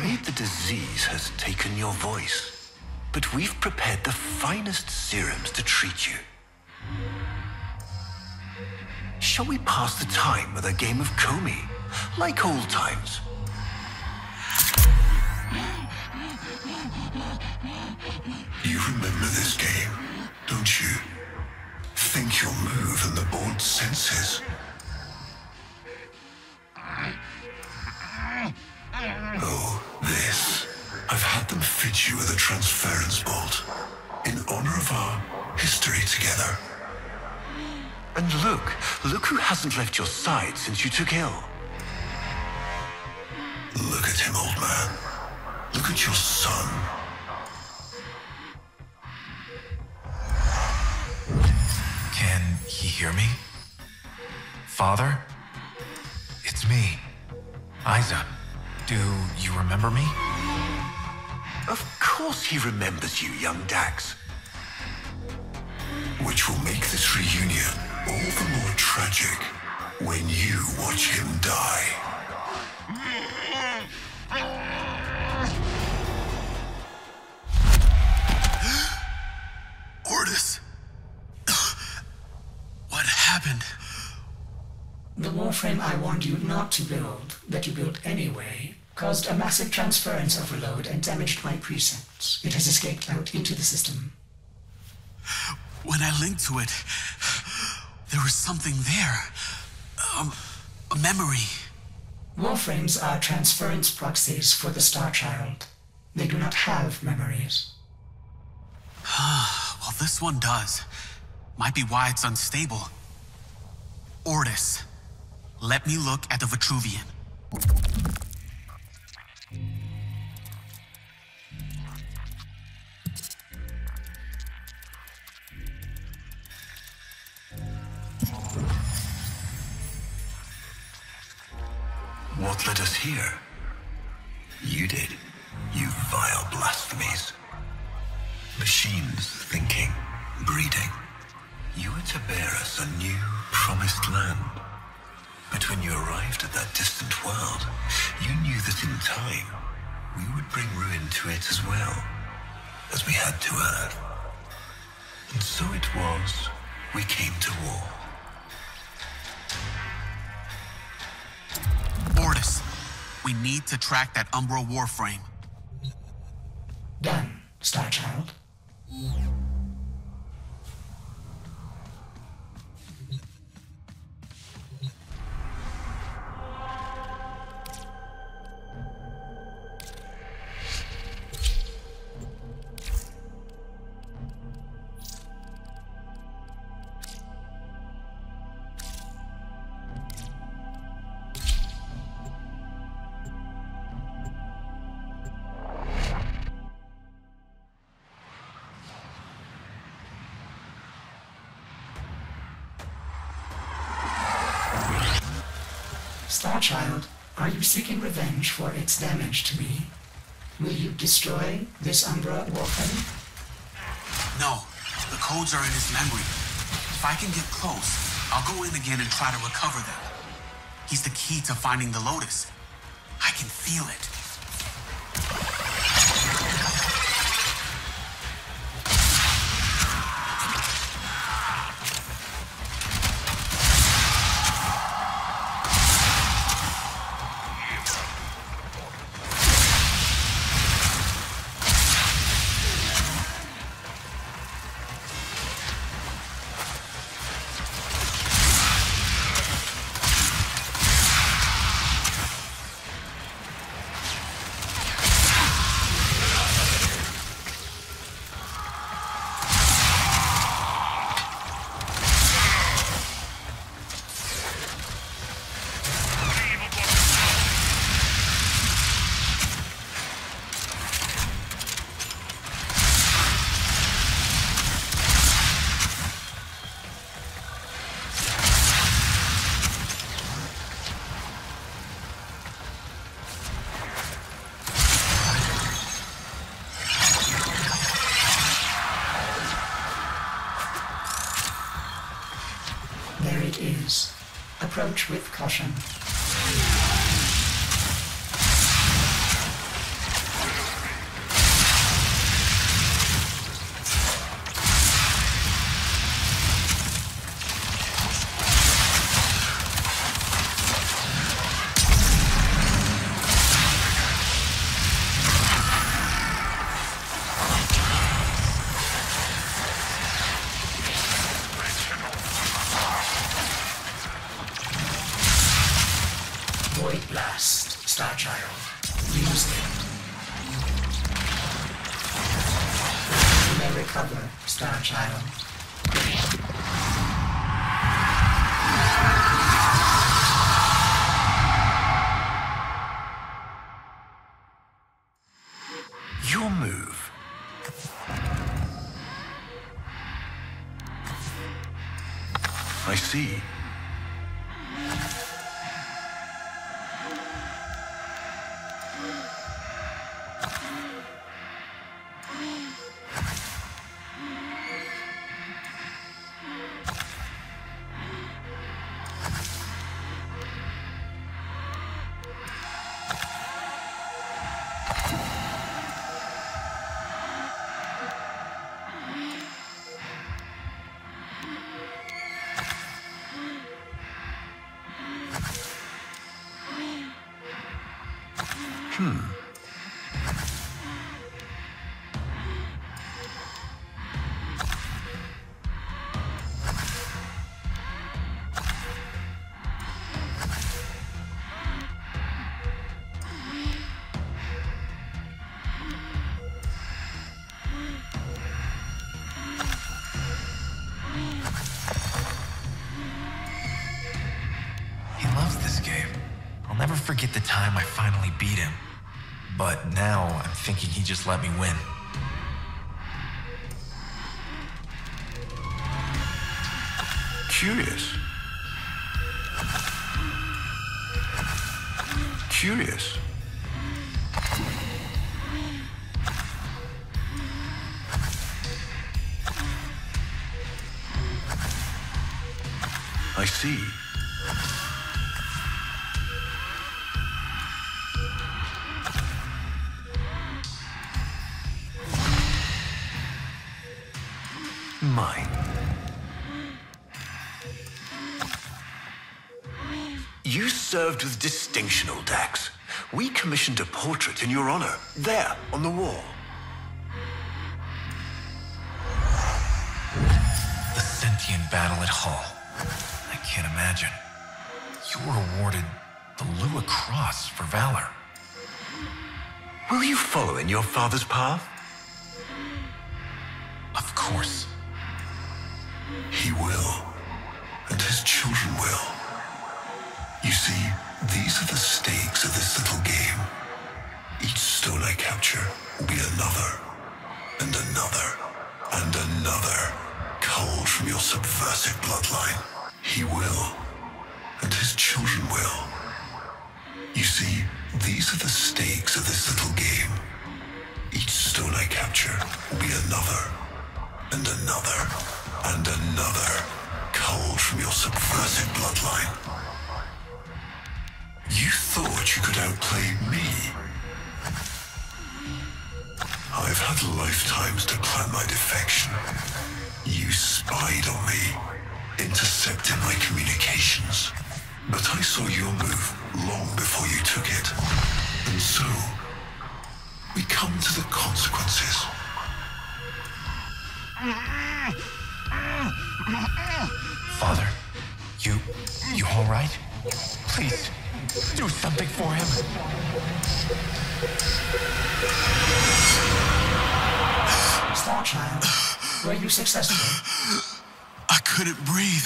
afraid the disease has taken your voice, but we've prepared the finest serums to treat you. Shall we pass the time with a game of Komi, like old times? You remember this game, don't you? Think you'll move in the board's senses. Oh, this. I've had them fit you with a transference bolt, in honor of our history together. And look who hasn't left your side since you took ill. Look at him, old man. Look at your son. Can he hear me? Father? It's me, Isa. Do you remember me? Of course he remembers you, young Dax. Which will make this reunion all the more tragic when you watch him die. Ordis. What happened? The warframe I warned you not to build, that you built anyway, caused a massive transference overload and damaged my precepts. It has escaped out into the system. When I linked to it, there was something there. A memory. Warframes are transference proxies for the Star Child. They do not have memories. Well, this one does. Might be why it's unstable. Ordis, let me look at the Vitruvian. What led us here? You did, you vile blasphemies. Machines thinking, breeding. You were to bear us a new, promised land. But when you arrived at that distant world, you knew that in time, we would bring ruin to it as well, as we had to Earth. And so it was, we came to war. Ordis, we need to track that Umbra warframe. Done, Star Child. Starchild, are you seeking revenge for its damage to me? Will you destroy this Umbra warframe? No, the codes are in his memory. If I can get close, I'll go in again and try to recover them. He's the key to finding the Lotus. I can feel it. There it is. Approach with caution. Void Blast, Starchild. Use it. You may recover, Starchild. Your move. I see. He loves this game. I'll never forget the time I finally beat him. But now I'm thinking he just let me win. Curious. Curious. I see. Mine. You served with distinction, Dax. We commissioned a portrait in your honor, there, on the wall. The sentient battle at Hull. I can't imagine. You were awarded the Lua Cross for valor. Will you follow in your father's path? Of course. He will, and his children will. You see, these are the stakes of this little game. Each stone I capture will be another, and another, and another, culled from your subversive bloodline. He will, and his children will. You see, these are the stakes of this little game. Each stone I capture will be another, and another, and another, culled from your subversive bloodline. You thought you could outplay me? I've had lifetimes to plan my defection. You spied on me, intercepted my communications. But I saw your move long before you took it. And so, we come to the consequences. Father, you all right? Please, do something for him. Starchild, were you successful? I couldn't breathe.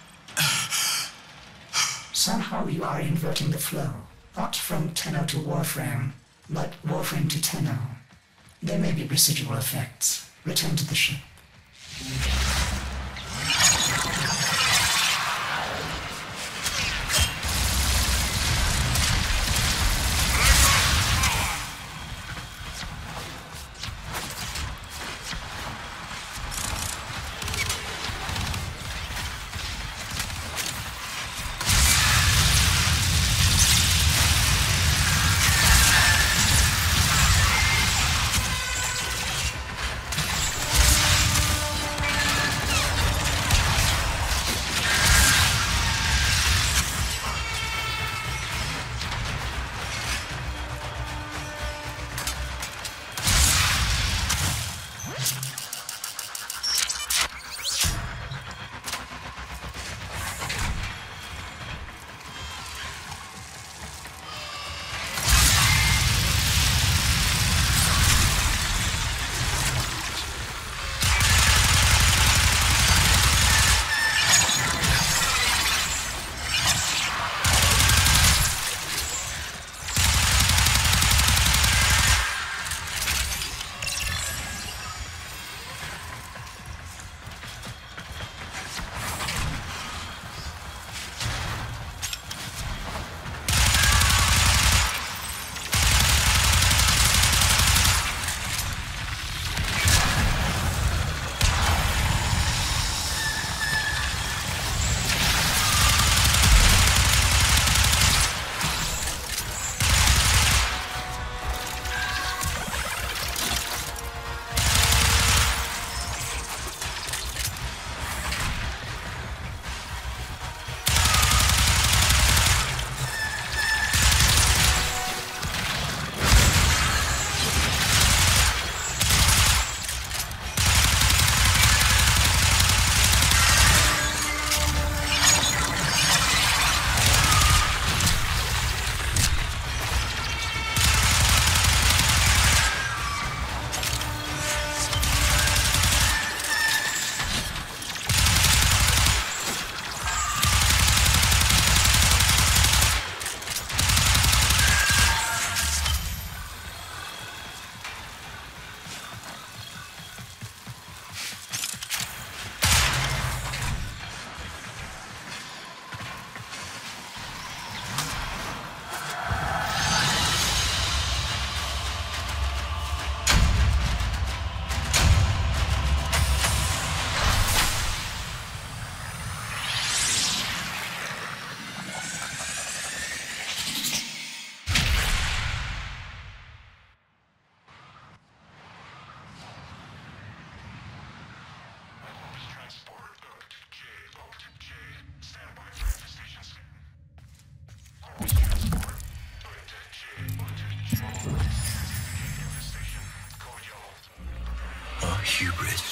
Somehow you are inverting the flow. Not from Tenno to Warframe, but Warframe to Tenno. There may be residual effects. Return to the ship.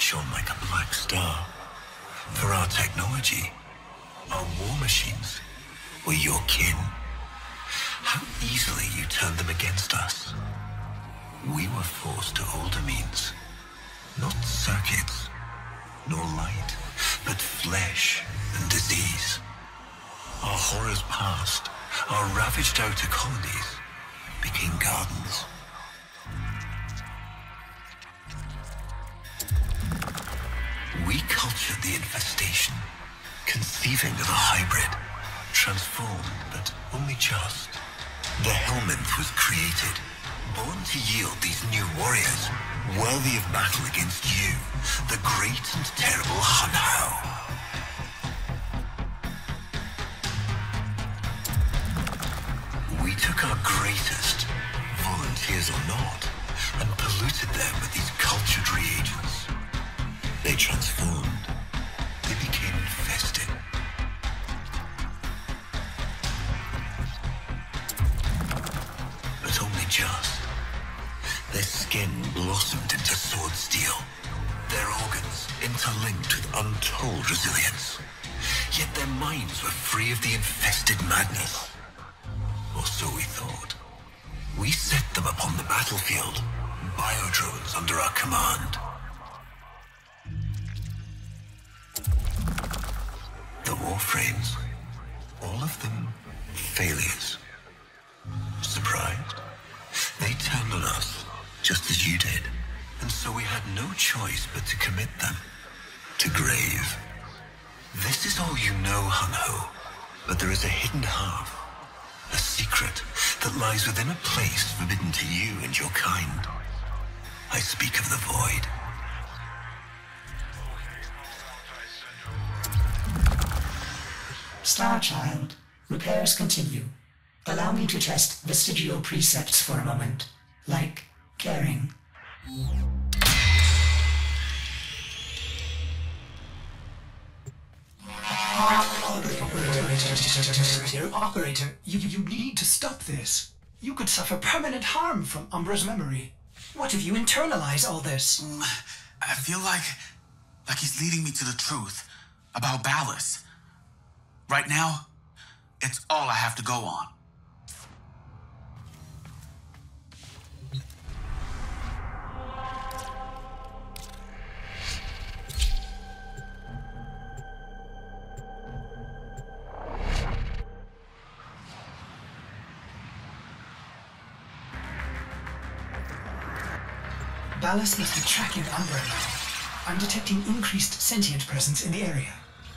shone like a black star. For our technology, our war machines were your kin. How easily you turned them against us. We were forced to older means. Not circuits, nor light, but flesh and disease. Our horrors passed. Our ravaged outer colonies became gardens. We cultured the infestation, conceiving of a hybrid, transformed, but only just. The Helminth was created, born to yield these new warriors, worthy of battle against you, the great and terrible Hun Hao. We took our greatest, volunteers or not, and polluted them with these cultured reagents. They transformed. They became infested. But only just. Their skin blossomed into sword steel. Their organs interlinked with untold resilience. Yet their minds were free of the infested madness. Or so we thought. We set them upon the battlefield, biodrones under our command. The warframes, all of them failures. Surprised? They turned on us, just as you did. And so we had no choice but to commit them to grave. This is all you know, Hun Ho, but there is a hidden half. A secret that lies within a place forbidden to you and your kind. I speak of the Void. Starchild, repairs continue. Allow me to test vestigial precepts for a moment, like caring. Operator, you need to stop this. You could suffer permanent harm from Umbra's memory. What if you internalize all this? I feel like he's leading me to the truth about Ballas. Right now, it's all I have to go on. Ballas must be tracking Umbra now. I'm detecting increased sentient presence in the area.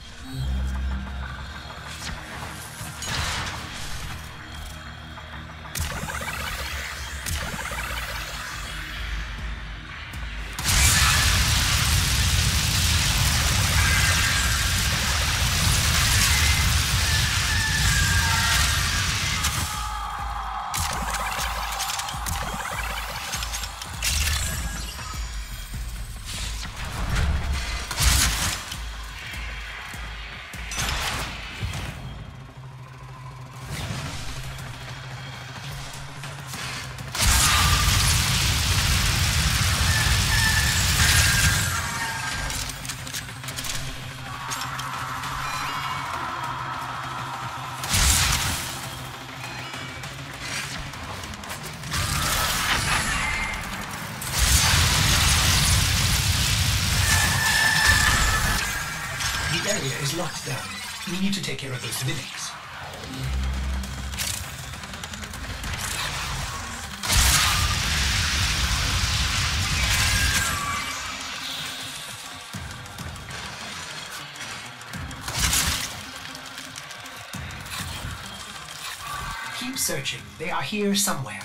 The area is locked down. We need to take care of those civilians. Keep searching. They are here somewhere.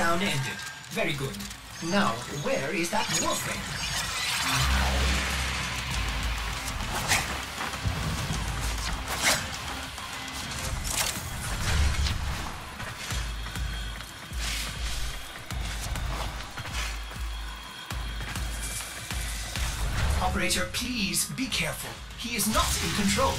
round ended. Very good. Now, where is that warframe? Operator, please be careful. He is not in control.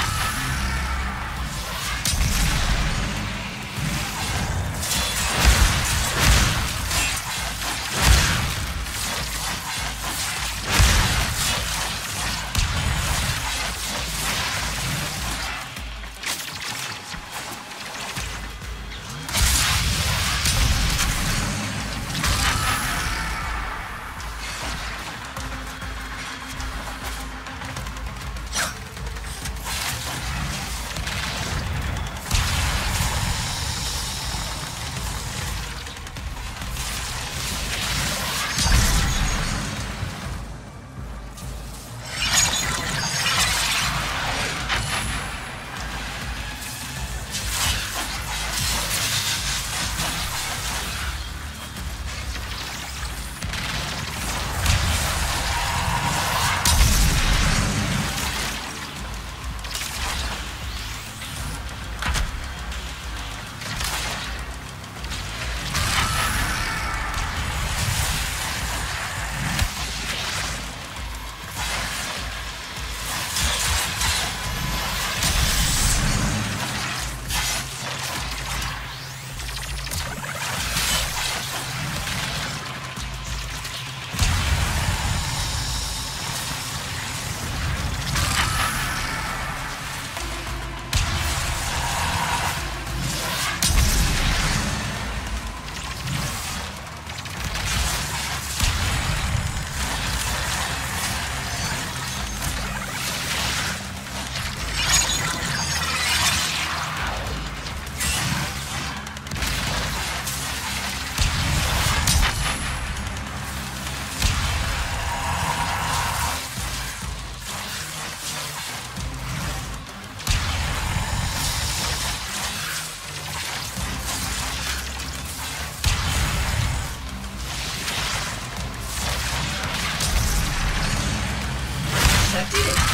That did it.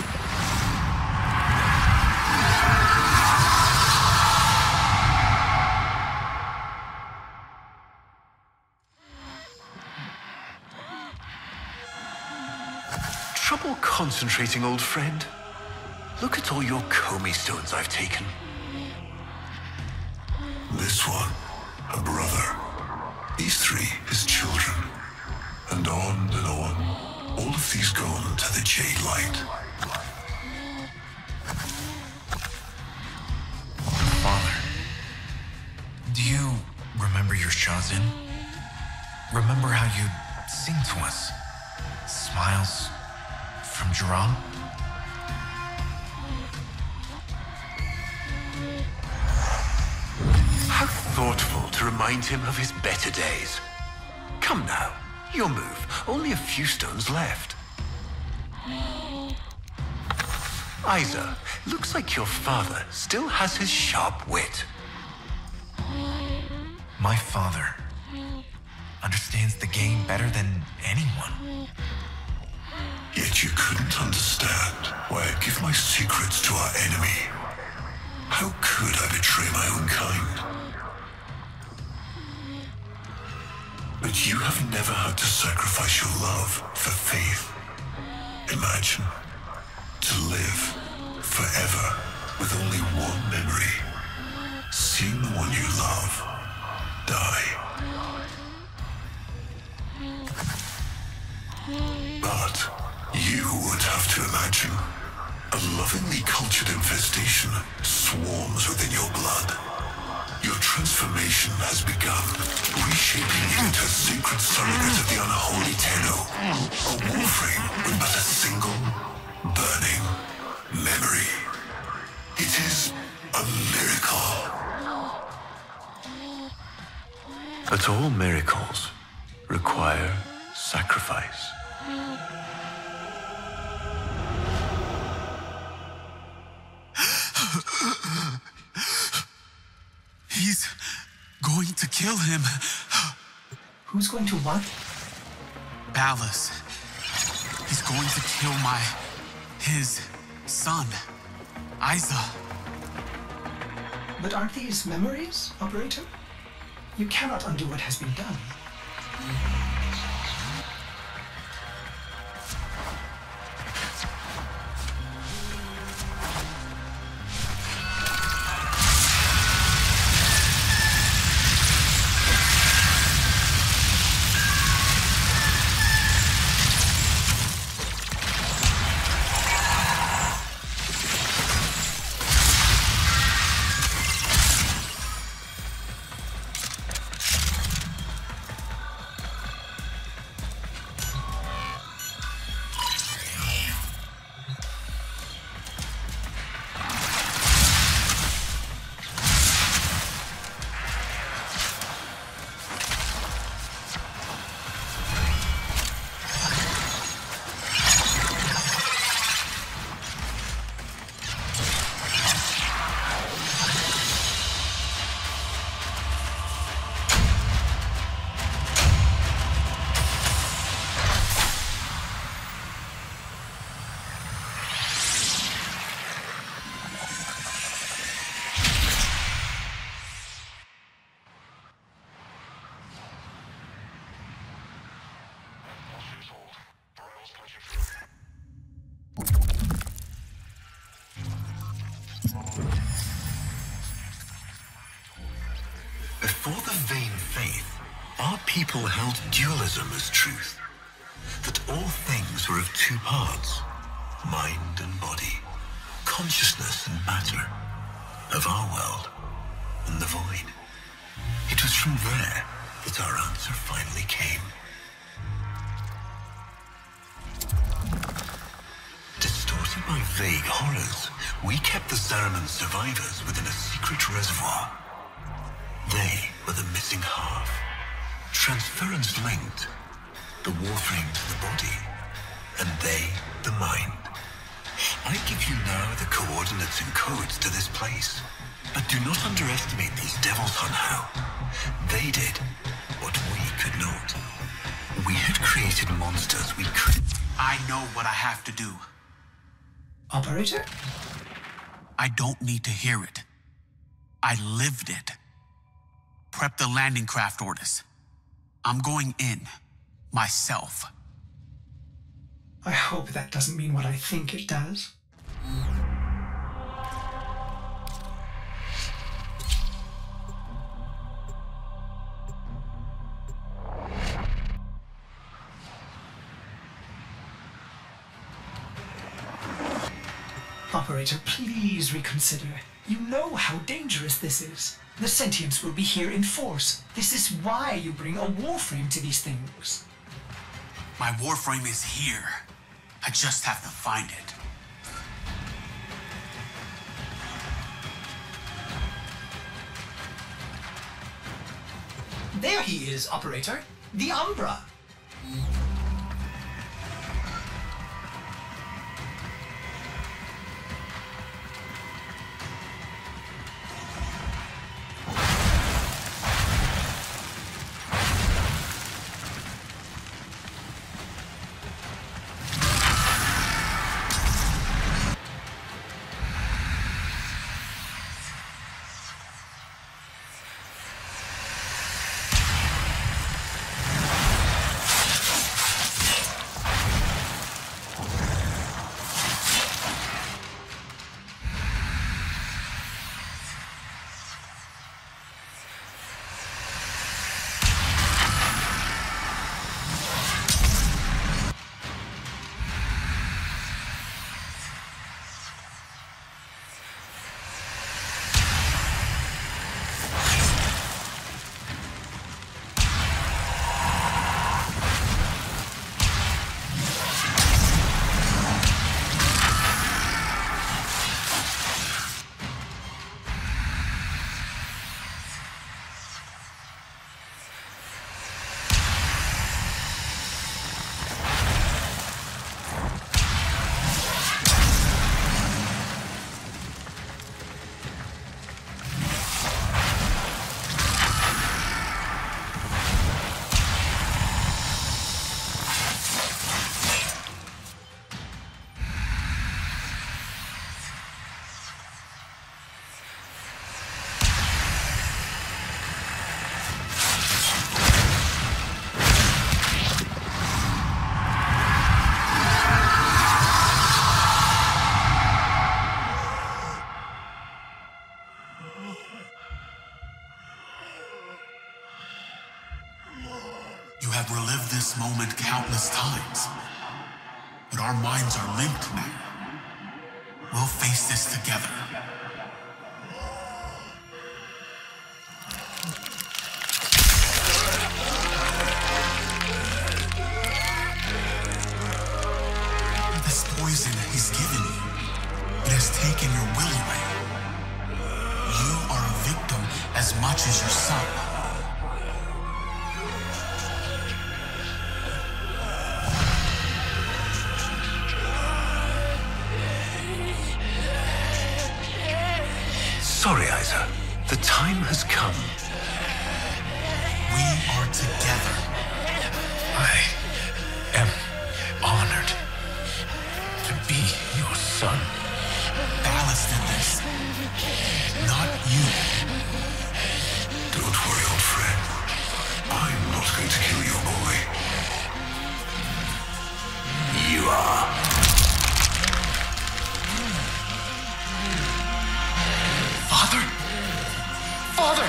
Trouble concentrating, old friend? Look at all your Comey stones I've taken. This one, a brother. These three, his children. And on and on. All of these gone to the Jade Light. Father, do you remember your Shazin? Remember how you'd sing to us? Smiles from Jiran? How thoughtful to remind him of his better days. Come now, your move. Only a few stones left. Isa, looks like your father still has his sharp wit. My father understands the game better than anyone. Yet you couldn't understand why I give my secrets to our enemy. How could I betray my own kind? But you have never had to sacrifice your love for faith. Imagine to live forever with only one memory. Seeing the one you love die. But you would have to imagine a lovingly cultured infestation swarms within your blood. Your transformation has begun, reshaping you into a sacred surrogate of the unholy Tenno. A warframe with but a single, burning memory. It is a miracle. But all miracles require sacrifice. He's going to kill him. Who's going to what? Ballas. He's going to kill his son, Isa. But aren't these memories, Operator? You cannot undo what has been done. Before the vain faith, our people held dualism as truth. That all things were of two parts, mind and body, consciousness and matter, of our world and the void. It was from there that our answer finally came. Distorted by vague horrors, we kept the Zariman survivors within a secret reservoir. They were the missing half. Transference linked. The warframe to the body. And they, the mind. I give you now the coordinates and codes to this place. But do not underestimate these devils, Hun Hao. They did what we could not. We had created monsters we could... I know what I have to do. Operator? I don't need to hear it. I lived it. Prep the landing craft orders. I'm going in. Myself. I hope that doesn't mean what I think it does. Operator, please reconsider. You know how dangerous this is. The sentients will be here in force. This is why you bring a warframe to these things. My warframe is here. I just have to find it. There he is, Operator. The Umbra. have relived this moment countless times, but our minds are linked now. We'll face this together. This poison he's given you, it has taken your will away. You are a victim as much as your son. Sorry, Isa. The time has come. We are together. I am honored to be your son. Ballast in this. Not you. Don't worry, old friend. I'm not going to kill your boy. You are. Father? Father!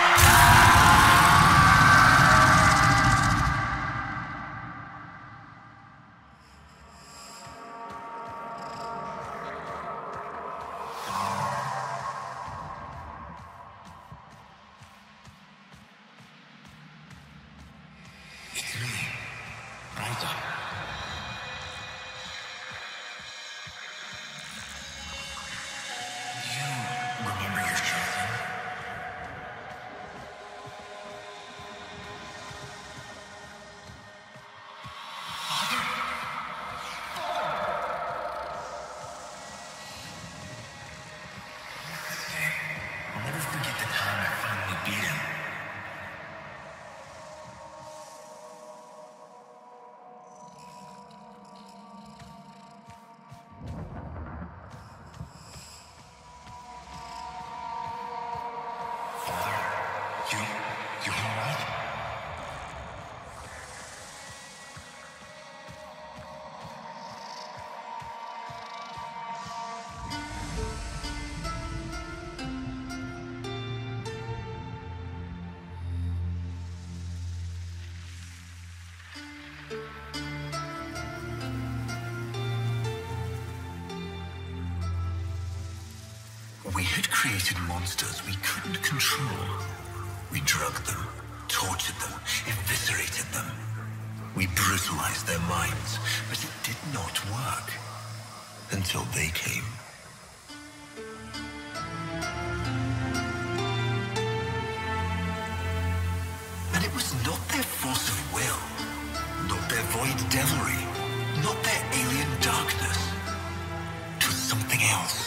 It's me, Ryza. You remember your children? I'll never forget the time I finally beat him. Father, you all right? We had created monsters we couldn't control. We drugged them, tortured them, eviscerated them. We brutalized their minds, but it did not work. Until they came. And it was not their force of will, not their void devilry, not their alien darkness. It was something else.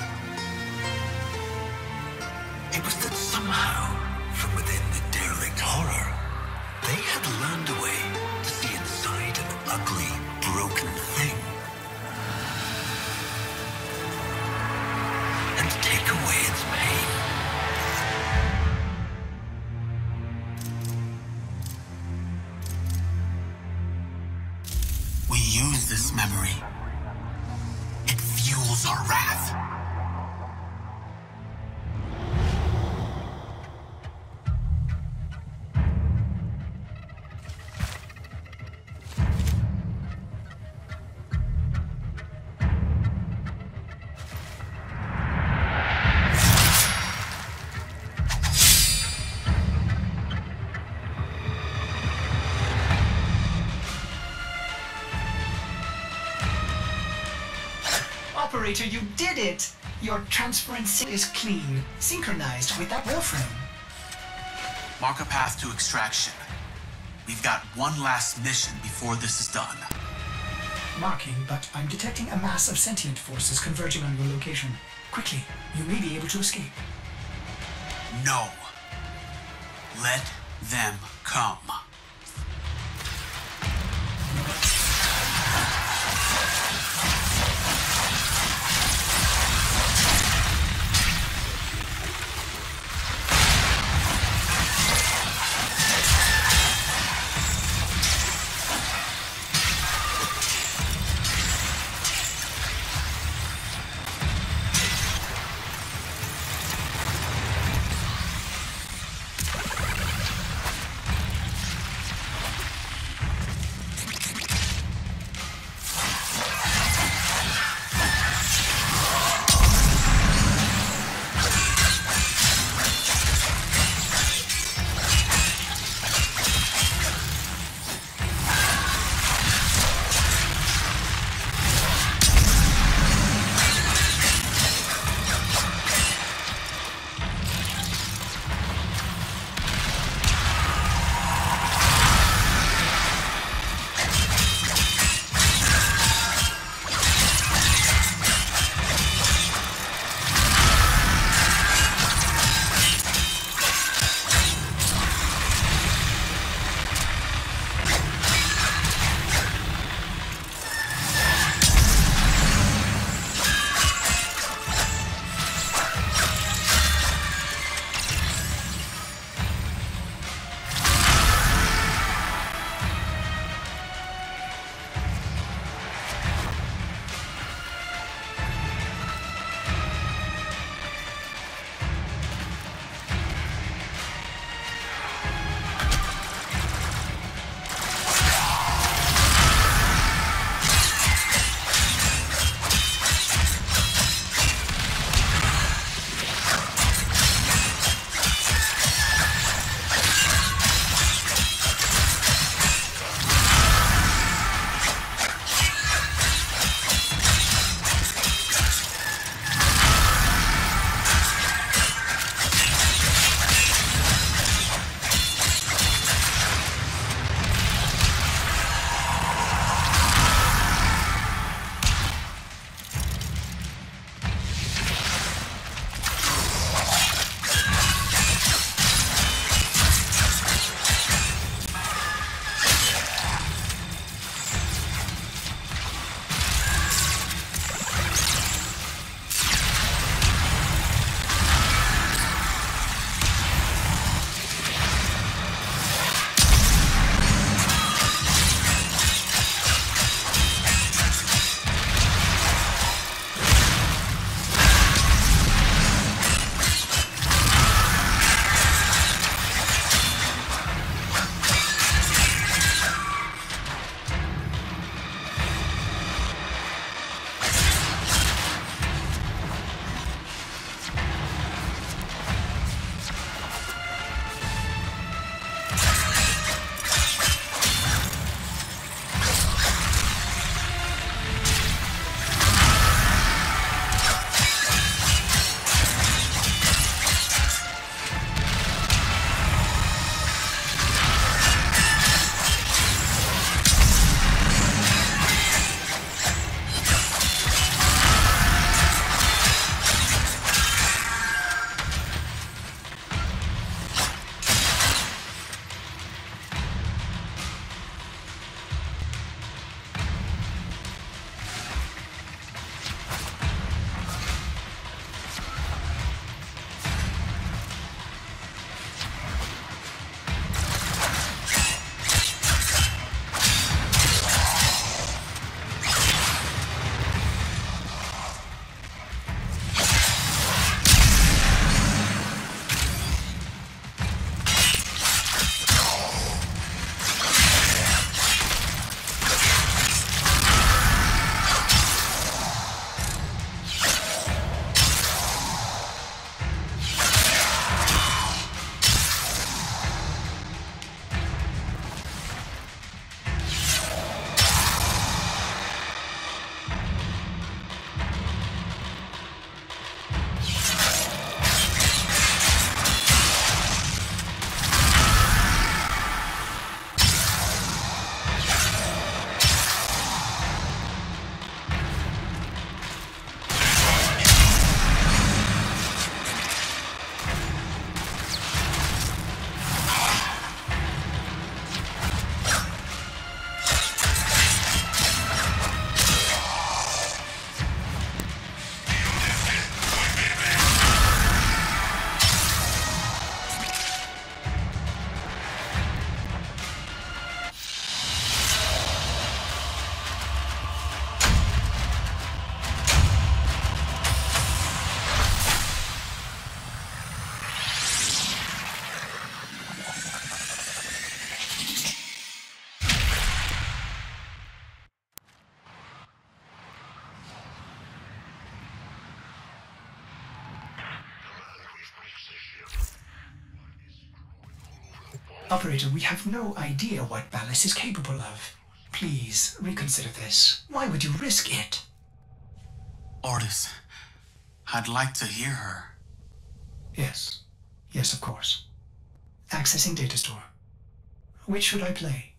It was that somehow, from within the derelict horror, they had learned a way to see inside an ugly, broken thing. And take away its pain. We use this memory. It fuels our wrath. Operator, you did it! Your transference is clean, synchronized with that willframe. Mark a path to extraction. We've got one last mission before this is done. Marking, but I'm detecting a mass of sentient forces converging on your location. Quickly, you may be able to escape. No. Let them come. Operator, we have no idea what Ballas is capable of. Please, reconsider this. Why would you risk it? Ordis, I'd like to hear her. Yes. Yes, of course. Accessing data store. Which should I play?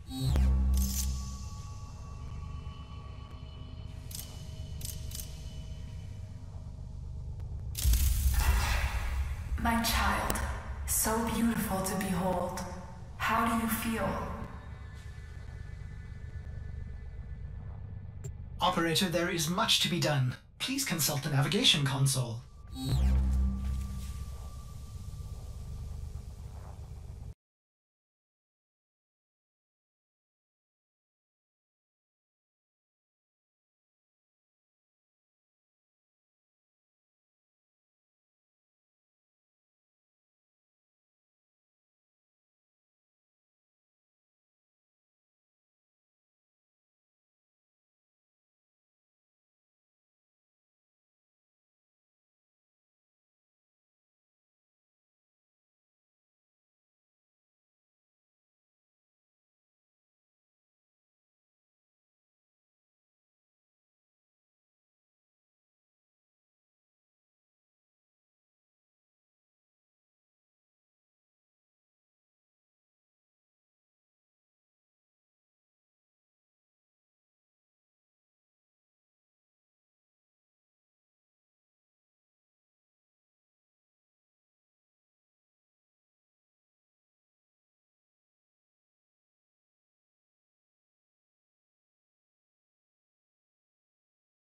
My child, so beautiful to behold. How do you feel? Operator, there is much to be done. Please consult the navigation console.